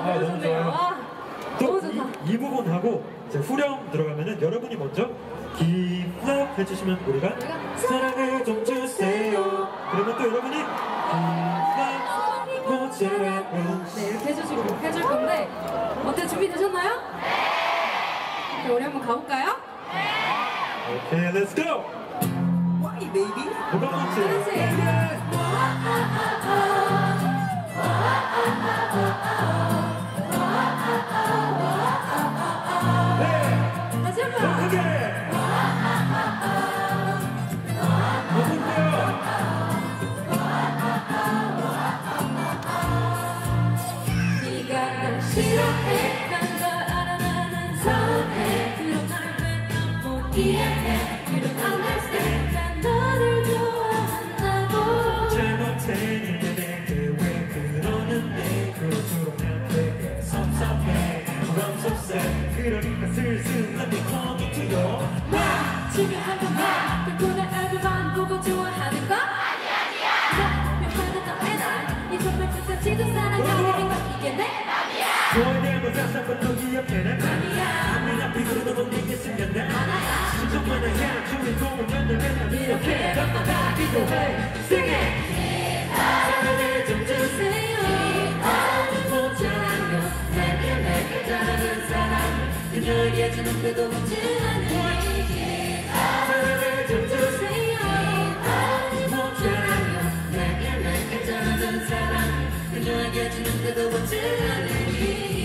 너무 좋네요. 좋아요. 너무 또 좋다. 이 부분 하고 이제 후렴 들어가면은 여러분이 먼저 기합 해주시면 우리가 사랑을 좀 주세요. 그러면 또 여러분이 기합 모자라요. 네, 이렇게 해줄 건데 어때, 준비되셨나요? 네. 우리 한번 가볼까요? 오케이, 렛츠 고! Why, baby? 누가 먼저? 다시 한 번. 크게! 네가 날 싫어해, 난 걸 알아, 나는 서운해. 그런 나를 왜 넌 못 이해해. 그런 안 됐을 때 난 너를 좋아한다고. 잘못했는데 왜 그러는데 그토록 나한테 섭섭해 부담스럽세. 그러니까 슬슬 let me come to you. 중요한 건 나, 듣고 날 알고만 보고 좋아하는 거? 아니야. 몇 번을 더 해놔. 이 정말 끝까지도 사랑하는 거 이게 내 맘이야. 너에 대한 건 상상부터 기억해내. 아니야. 내 앞이고도 못 이길 생겼네. 수정만한 야 주인공은 연결된 이렇게 밤마다 기도해. Sing it. 사랑을 좀 주세요. 모자라요. 내게 잘하는 사랑을 그녀에게 주는데도 묻지 않으니. 사랑을 좀 주세요. 모자라요. 내게 잘하는 사랑을 그녀에게 주는데도 묻지 않으니.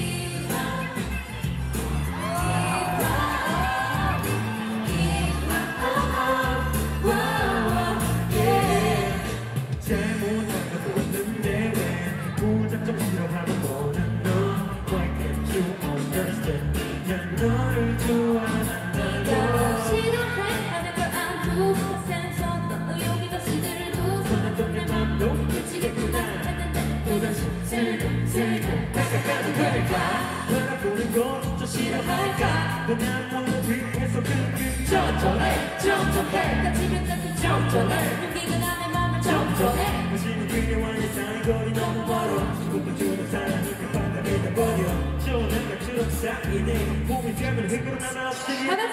잘못한 것도 없는데 왜 무작정 싫어하는 거는 너. Why can't you understand? 난 너를 좋아한다고. 싫어해 하는 걸 알고 센서 너 여기 다시 들고 손았던 내 맘도 미치겠구나 했는데 또다시 슬금 다가가도 될까? 바라보는 건 좀 싫어할까? 너난 모두 뒤에서 좀 전해 다치면 자꾸 좀 전해 용기가 남의 맘을 좀 전해 당신은 그녀와 내 사이 거리 너무 멀어. 죽음도 주는 사랑이 급하게 돼버려. 좋은 한가처럼 쌓이네. 몸이 되면 흙으로 남아 없으니 다같이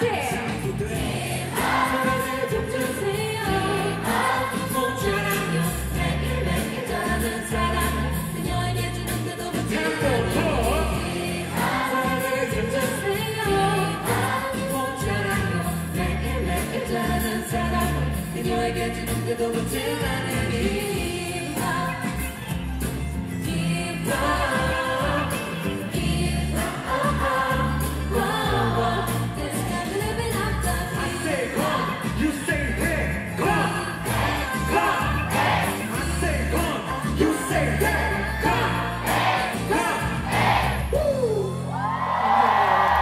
사랑을 좀 주세요. 모자라요. 내게 잘하는 사랑을 그녀에게 주는데도 묻지 않으니. 사랑을 좀 주세요. 모자라요. 내게 잘하는 사랑을 그녀에게 주는데도 묻지 않으니.